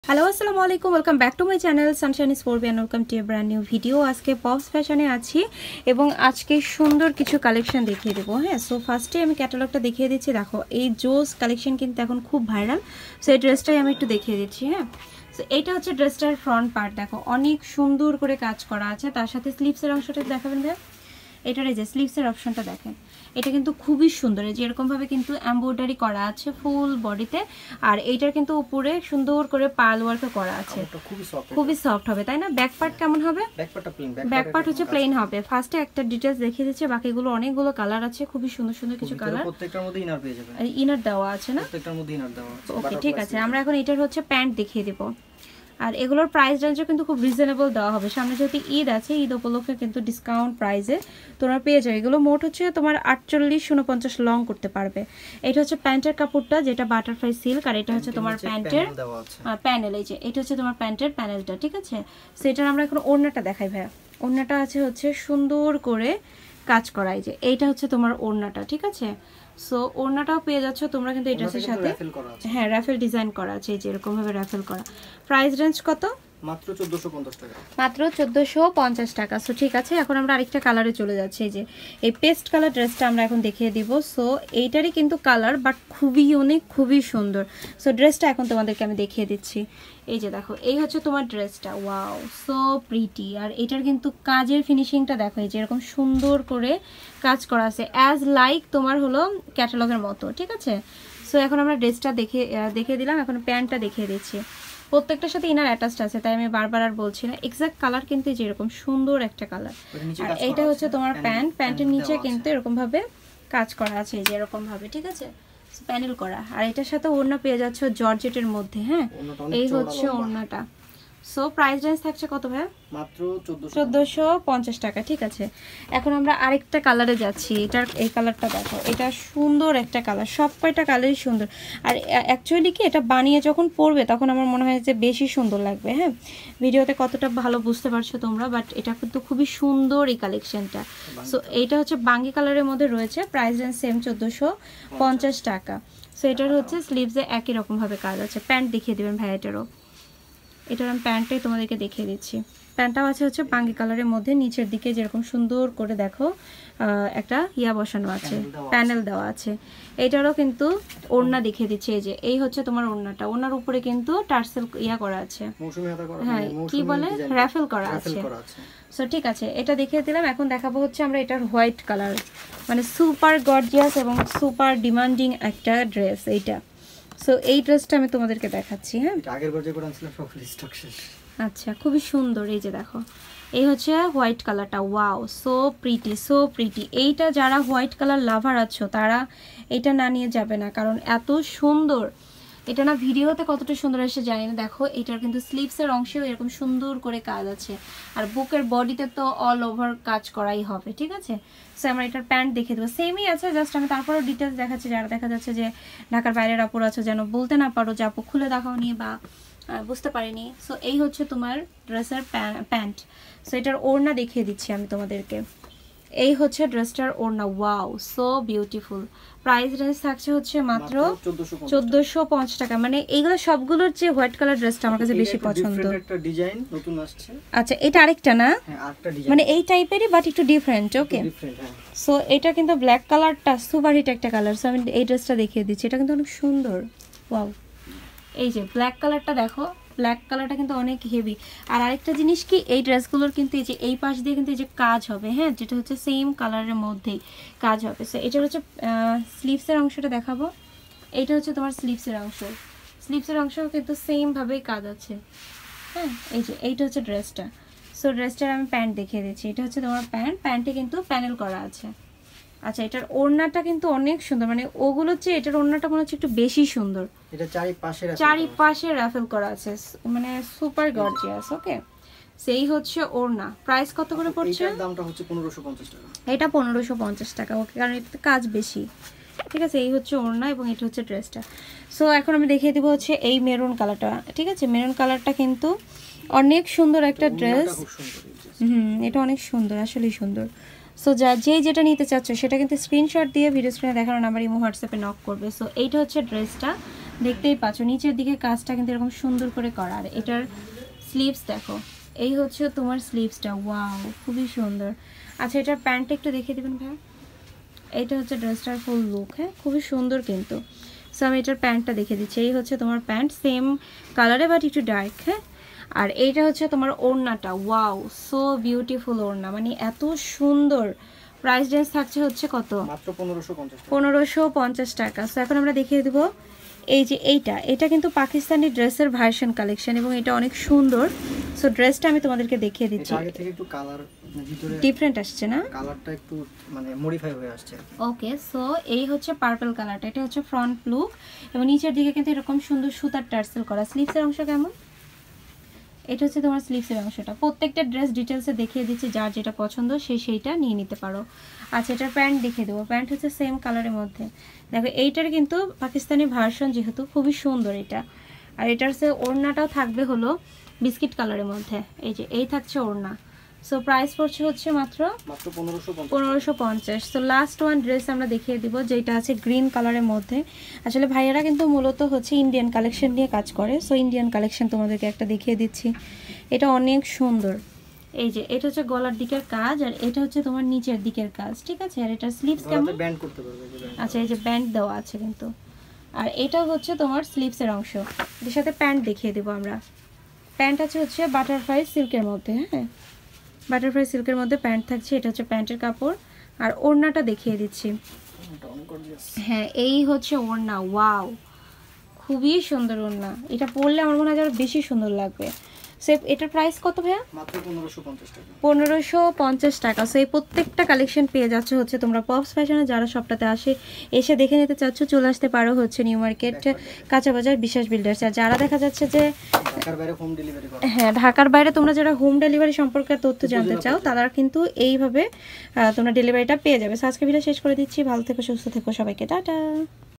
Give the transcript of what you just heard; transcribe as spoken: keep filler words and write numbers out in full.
Hello, assalamu alaikum. Welcome back to my channel Sunshine is four B and welcome to a brand new video. আজকে Pops ফ্যাশনে আছি এবং আজকে সুন্দর কিছু কালেকশন দেখিয়ে দেব। হ্যাঁ, সো ফার্স্টে আমি ক্যাটালগটা দেখিয়ে দিচ্ছি। দেখো, এই জোস কালেকশন কিন্তু এখন খুব ভাইরাল। সো এই ড্রেসটাই আমি একটু দেখিয়ে দিচ্ছি। হ্যাঁ, সো এইটা হচ্ছে ড্রেসটার ফ্রন্ট পার্ট। দেখো, অনেক সুন্দর করে কাজ করা আছে। তার সাথে স্লিভসের অংশটা দেখাবেন ভাই। এটার এই যে স্লিভসের অপশনটা দেখেন, এটা কিন্তু খুবই সুন্দর। এই যে এরকম ভাবে কিন্তু এমব্রয়ডারি করা আছে ফুল বডিতে, আর এইটার কিন্তু উপরে সুন্দর করে পার্ল ওয়ার্ক করা আছে। খুবই সফট হবে, তাই না? ব্যাক পার্ট কেমন হবে? ব্যাক পার্ট হচ্ছে প্লেন হবে। ফার্স্টে একটা ডিটেইলস দেখিয়ে দিচ্ছি, বাকিগুলো অনেকগুলো কালার আছে, খুবই সুন্দর সুন্দর কিছু কালার। প্রত্যেকটার মধ্যে ইনার পেয়ে যাবেন। ইনার দেওয়া আছে না? প্রত্যেকটার মধ্যে ইনার দেওয়া আছে। ওকে, ঠিক আছে। আমরা এখন এটার হচ্ছে প্যান্ট দেখিয়ে দেব। আর এগুলোর প্রাইস রেঞ্জও কিন্তু খুব রিজনেবল দেওয়া হবে। সামনে যেহেতু ঈদ আছে, ঈদ উপলক্ষে কিন্তু ডিসকাউন্ট প্রাইসে তোমরা পেয়ে যাবে। এগুলো মোট হচ্ছে তোমার আটচল্লিশ উনপঞ্চাশ লং করতে পারবে। এটা হচ্ছে প্যান্টের কাপড়টা, যেটা বাটারফ্লাই সিল্ক, আর এটা হচ্ছে তোমার প্যান্টের প্যানেল। এই যে এটা হচ্ছে তোমার প্যান্টের প্যানেলটা, ঠিক আছে? সেটার আমরা এখন ওড়নাটা দেখাই ভাইয়া। ওড়নাটা আছে হচ্ছে সুন্দর করে কাজ করা। এই যে এইটা হচ্ছে তোমার ওড়নাটা, ঠিক আছে? সো ওড়নাটাও পেয়ে যাচ্ছ তোমরা কিন্তু এই ড্রেসের সাথে। হ্যাঁ, রাফেল ডিজাইন করা আছে, এই যে এরকম ভাবে রাফেল করা। প্রাইস রেঞ্জ কত? মাত্র চৌদ্দশো পঞ্চাশ টাকা। মাত্র চৌদ্দশো পঞ্চাশ টাকা। সো ঠিক আছে, এখন আমরা আরেকটা কালারে চলে যাচ্ছি। এই যে এই পেস্ট কালার ড্রেসটা আমরা এখন দেখিয়ে দিব। সো এইটারই কিন্তু কালার, বাট খুবই অনেক খুবই সুন্দর। সো ড্রেসটা এখন তোমাদেরকে আমি দেখিয়ে দিচ্ছি। এই যে দেখো, এই হচ্ছে তোমার ড্রেসটা। Wow, so pretty. আর এটার কিন্তু কাজের ফিনিশিংটা দেখো, এই যে এরকম সুন্দর করে কাজ করা আছে, অ্যাজ লাইক তোমার হলো ক্যাটালগের মতো, ঠিক আছে? সো এখন আমরা ড্রেসটা দেখে দেখিয়ে দিলাম, এখন প্যান্টটা দেখিয়ে দিচ্ছি। প্রত্যেকটার সাথে ইনার অ্যাটাচড আছে, তাই আমি বারবার আর বলছি না। এক্সাক্ট কালার কিন্তু যেরকম সুন্দর একটা কালার। আর এইটা হচ্ছে তোমার প্যান্ট। প্যান্টের নিচে কিন্তু এরকম ভাবে কাজ করা আছে, এই যে এরকম ভাবে, ঠিক আছে? প্যানেল করা। আর এটার সাথে ওড়না পেয়ে যাচ্ছ জর্জেটের মধ্যে। হ্যাঁ, এই হচ্ছে ওড়নাটা। সো প্রাইস রেঞ্জ থাকছে কত ভাই? মাত্র চৌদ্দশো পঞ্চাশ টাকা, ঠিক আছে? এখন আমরা আরেকটা কালারে যাচ্ছি। এটার এই কালারটা দেখো, এটা সুন্দর একটা কালার। সব কয়টা কালারই সুন্দর। আর অ্যাকচুয়ালি কি, এটা বানিয়ে যখন পরবে তখন আমার মনে হয় যে বেশি সুন্দর লাগবে। হ্যাঁ, ভিডিওতে কতটা ভালো বুঝতে পারছো তোমরা, বাট এটা কিন্তু খুবই সুন্দর এই কালেকশনটা। সো এইটা হচ্ছে বাঙ্গি কালারের মধ্যে রয়েছে। প্রাইস রেঞ্জ সেম চৌদ্দশো পঞ্চাশ টাকা। সো এটার হচ্ছে স্লিভসে একই রকম ভাবে কাজ আছে। প্যান্ট দেখিয়ে দেবেন ভাই এটারও। এটার আমি প্যান্টটাই তোমাদেরকে দেখিয়ে দিচ্ছি। প্যান্টটাও আছে হচ্ছে বাঙ্গি কালারের মধ্যে, নিচের দিকে যেরকম সুন্দর করে দেখো একটা ইয়া বসানো আছে, প্যানেল দেওয়া আছে। এটারও কিন্তু ওড়না দেখিয়ে দিচ্ছে। এই যে এই হচ্ছে তোমার ওড়নাটা। ওড়নার উপরে কিন্তু টার্সেল ইয়া করা আছে, হ্যাঁ কি বলে, রাফেল করা আছে। সো ঠিক আছে, এটা দেখিয়ে দিলাম। এখন দেখাবো হচ্ছে আমরা এটার হোয়াইট কালার, মানে সুপার গর্জিয়াস এবং সুপার ডিমান্ডিং একটা ড্রেস এইটা। সো এই ড্রেসটা আমি তোমাদেরকে দেখাচ্ছি। হ্যাঁ, আগের বার যে করে আনছিলাম সব স্টক শেষ। আচ্ছা, খুবই সুন্দর। এই যে দেখো, এই হচ্ছে হোয়াইট কালারটা। Wow, so pretty, so pretty. এইটা যারা হোয়াইট কালার লাভার আছো তারা এটা না নিয়ে যাবে না, কারণ এত সুন্দর। এটা না ভিডিওতে কতটা সুন্দর এসে জানি না। দেখো, এটার কিন্তু স্লিভসের অংশেও এরকম সুন্দর করে কাজ আছে, আর বুকের বডিতে তো অল ওভার কাজ করাই হবে, ঠিক আছে? সো আমরা এটার প্যান্ট দেখে দেবো, সেমই আছে, জাস্ট আমি তারপরেও ডিটেলস দেখাচ্ছি। যারা দেখা যাচ্ছে যে ঢাকার বাইরের আপুর আছে, যেন বলতে না পারো যে আপু খুলে দেখাও নি বা বুঝতে পারিনি। সো এই হচ্ছে তোমার ড্রেসের প্যান্ট। সো এটার ওড়না দেখিয়ে দিচ্ছি আমি তোমাদেরকে। এই হচ্ছে ড্রেসটার ওড়না। Wow, so beautiful. Price range থাকছে হচ্ছে মাত্র চৌদ্দশো পঞ্চাশ টাকা। মানে এইগুলো সবগুলোর যে হোয়াইট কালার ড্রেসটা আমার কাছে বেশি পছন্দ। আচ্ছা, এটা আরেকটা না, মানে এই টাইপেরই বাট একটু ডিফারেন্ট। ওকে, সো এটা কিন্তু ব্ল্যাক কালারটা সুপার হিট একটা কালার। সো আমি এই ড্রেসটা দেখিয়ে দিচ্ছি, এটা কিন্তু অনেক সুন্দর। ওয়াও, এই যে ব্ল্যাক কালারটা দেখো, ব্ল্যাক কালারটা কিন্তু অনেক হেভি। আর আরেকটা জিনিস কি, এই ড্রেসগুলোর কিন্তু এই যে এই পাশ দিয়ে কিন্তু এই যে কাজ হবে, হ্যাঁ, যেটা হচ্ছে সেম কালারের মধ্যেই কাজ হবে। সো এটা হচ্ছে স্লিভসের অংশটা দেখাবো। এইটা হচ্ছে তোমার স্লিভসের অংশ। স্লিভসের অংশ কিন্তু সেম ভাবেই কাজ আছে। হ্যাঁ, এই যে এইটা হচ্ছে ড্রেসটা। সো ড্রেসটার আমি প্যান্ট দেখিয়ে দিচ্ছি। এটা হচ্ছে তোমার প্যান্ট। প্যান্টে কিন্তু প্যানেল করা আছে। আচ্ছা, এটার ওড়নাটা কিন্তু অনেক সুন্দর, মানে ওগুলোর চেয়ে এটার ওড়নাটা মনে হচ্ছে একটু বেশি সুন্দর। এটা চারিপাশে চারিপাশে রাফেল করা আছে, মানে সুপার গর্জিয়াস। ওকে, সেই হচ্ছে ওড়না। প্রাইস কত করে পড়ছে? এটার দামটা হচ্ছে পনেরোশো পঞ্চাশ টাকা। এটা পনেরোশো পঞ্চাশ টাকা। ওকে, কারণ এটাতে কাজ বেশি, ঠিক আছে? এই হচ্ছে ওড়না এবং এটা হচ্ছে ড্রেসটা। সো এখন আমি দেখিয়ে দিব হচ্ছে এই মেরুন কালারটা, ঠিক আছে? মেরুন কালারটা কিন্তু অনেক সুন্দর একটা ড্রেস। হুম, এটা অনেক সুন্দর, আসলেই সুন্দর। সো যা যে যেটা নিতে চাচ্ছ সেটা কিন্তু স্ক্রিনশট দিয়ে ভিডিও স্ক্রিনে দেখানো নাম্বার ইমো হোয়াটসঅ্যাপে নক করবে। সো এইটা হচ্ছে ড্রেসটা। দেখতেই পাচ্ছ নিচের দিকে কাজটা কিন্তু এরকম সুন্দর করে করা। আর এটার স্লিভস দেখো, এই হচ্ছে তোমার স্লিভসটা, ওয়াও খুবই সুন্দর। আচ্ছা এটার প্যান্টটা একটু দেখিয়ে দেবেন ভাই। এইটা হচ্ছে ড্রেসটার ফুল লুক, হ্যাঁ খুবই সুন্দর কিন্তু। সো আমি এটার প্যান্টটা দেখিয়ে দিচ্ছি, এই হচ্ছে তোমার প্যান্ট, সেম কালারে বাট একটু ডার্ক, হ্যাঁ। আর এইটা হচ্ছে তোমার ওড়নাটা, ওয়াও সো বিউটিফুল ওড়না, মানে এত সুন্দর। প্রাইস রেঞ্জ থাকছে হচ্ছে কত? মাত্র পনেরোশো পঞ্চাশ টাকা। পনেরোশো পঞ্চাশ টাকা। সো এখন আমরা দেখিয়ে দেবো এই যে এইটা, এটা কিন্তু পাকিস্তানি ড্রেসের ভার্সন কালেকশন এবং এটা অনেক সুন্দর। সো ড্রেসটা আমি তোমাদেরকে দেখিয়ে দিচ্ছি, আগে থেকে একটু কালার ভিতরে ডিফারেন্ট আসছে না, কালারটা একটু মানে মডিফাই হয়ে আসছে। ওকে সো এই হচ্ছে পার্পল কালারটা, এটা হচ্ছে ফ্রন্ট লুক এবং নিচের দিকে কিন্তু এরকম সুন্দর সুতার টার্সেল করা। স্লিভসের অংশ কেমন? এটা হচ্ছে তোমার স্লিভসের অংশটা। প্রত্যেকটা ড্রেস ডিটেলসে দেখিয়ে দিচ্ছি, যার যেটা পছন্দ সে সেইটা নিয়ে নিতে পারো। আচ্ছা এটার প্যান্ট দেখিয়ে দেবো, প্যান্ট হচ্ছে সেম কালারের মধ্যে। দেখো এইটার কিন্তু পাকিস্তানি ভার্সন, যেহেতু খুবই সুন্দর এটা। আর এটার হচ্ছে ওড়নাটাও থাকবে হলো বিস্কিট কালারের মধ্যে, এই যে এই থাকছে ওড়না। সো প্রাইস পড়ছে হচ্ছে মাত্র মাত্র পনেরোশো পঞ্চাশ। পনেরোশো পঞ্চাশ। তো লাস্ট ওয়ান ড্রেস আমরা দেখিয়ে দিব, যেটা আছে গ্রিন কালারের মধ্যে। আসলে ভাইয়েরা কিন্তু মূলত হচ্ছে ইন্ডিয়ান কালেকশন নিয়ে কাজ করে, সো ইন্ডিয়ান কালেকশন তোমাদেরকে একটা দেখিয়ে দিচ্ছি। এটা অনেক সুন্দর, এই যে এটা হচ্ছে গলার দিকের কাজ আর এটা হচ্ছে তোমার নিচের দিকের কাজ, ঠিক আছে। আর এটা স্লিভস কেমন? ব্যান্ড করতে পারবে। আচ্ছা এই যে ব্যান্ড দেওয়া আছে কিন্তু। আর এটা হচ্ছে তোমার স্লিভসের অংশ, এর সাথে প্যান্ট দেখিয়ে দেবো আমরা। প্যান্ট আছে হচ্ছে বাটারফ্লাই সিল্কের মধ্যে, হ্যাঁ বাটারফ্লাই সিল্কের মধ্যে প্যান্ট থাকছে। এটা হচ্ছে প্যান্টের কাপড়। আর ওড়নাটা দেখিয়ে দিচ্ছি, হ্যাঁ এই হচ্ছে ওড়না, ওয়াও খুবই সুন্দর ওড়না। এটা পরলে আমার মনে হয় আরো বেশি সুন্দর লাগবে। সো এটার প্রাইস কত ভাইয়া? মাত্র পনেরোশো পঞ্চাশ টাকা। পনেরোশো পঞ্চাশ টাকা। সো এই প্রত্যেকটা কালেকশন পেয়ে যাচ্ছে হচ্ছে তোমরা পপস ফ্যাশনে, যারা সবটাতে আসে এসে দেখে নিতে চাচ্ছ চলে আসতে পারো হচ্ছে নিউ মার্কেট, কাঁচা বাজার, বিশ্বাস বিল্ডার্স। আর যারা দেখা যাচ্ছে যে ঢাকার বাইরে হোম ডেলিভারি করে, হ্যাঁ ঢাকার বাইরে তোমরা যারা হোম ডেলিভারি সম্পর্কে তথ্য জানতে চাও তারা কিন্তু এইভাবে তোমরা ডেলিভারিটা পেয়ে যাবে। সো আজকে ভিডিও শেষ করে দিচ্ছি, ভালো থেকো, সুস্থ থেকো, সবাইকে টাটা।